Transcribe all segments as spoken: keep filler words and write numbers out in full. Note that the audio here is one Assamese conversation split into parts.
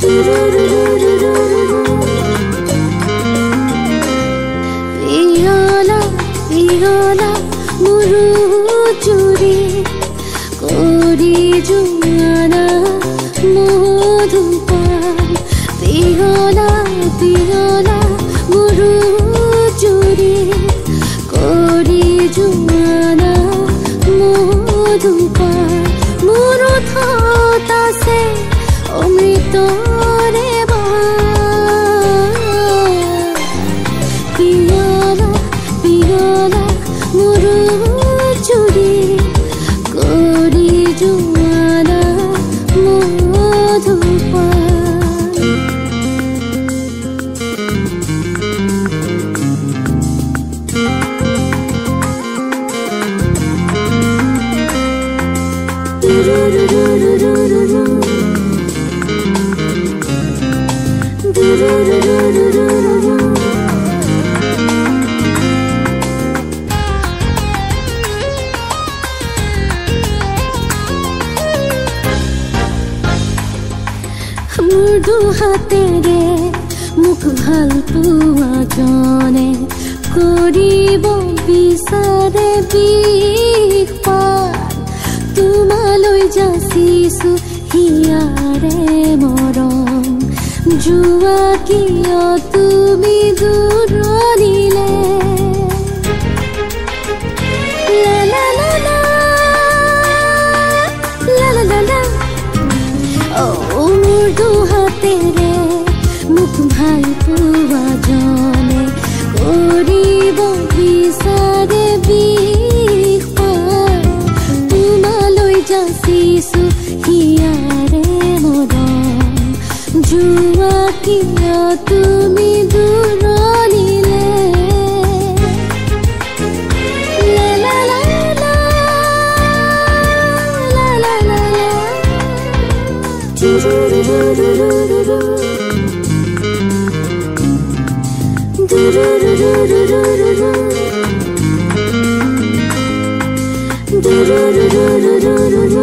Pirola, pirola, muru churi, kori jumana, modhupan. Pirola, pirola, muru churi, kori jumana, modhupan. Muru thota se অমৃতরে পিয়লা পিয়লা মুরু চুরি করি জুয়ানা মধুপান মুর্দু হাতেৰে মুখ ভাল পোৱা জনে কৰিব বিচাৰে বিপান তোমালৈ যাচিছো হিয়াৰে মৰম যোৱা কিয় তুমি দূৰণিলে লা লা লা লা লা লা লা লা ও মুৰ্দু হাতেৰে মুখ ভাল পোৱা জনে কৰিব বিচাৰে বিপান তোমালৈ যাচিছো হিয়াৰে মৰম যোৱা কিয় তুমি দূৰণিলে লা লা লা লা লা লা লা লা Du-du-du-du-du-du-du. Du-du-du-du-du-du-du. Du-du-du-du-du-du-du.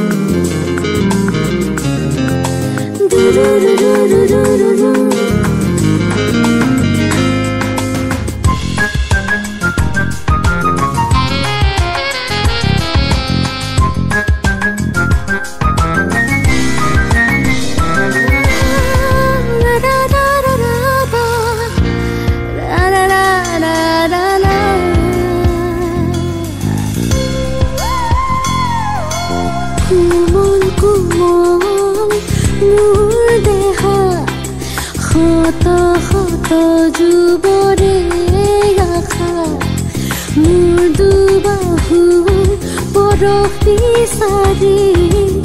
Du-du-du-du-du-du-du. কুমল কুমল মোৰ দেহা শত শত যুৱৰে আশা মোৰ দুবাহু পৰশ বিচাৰি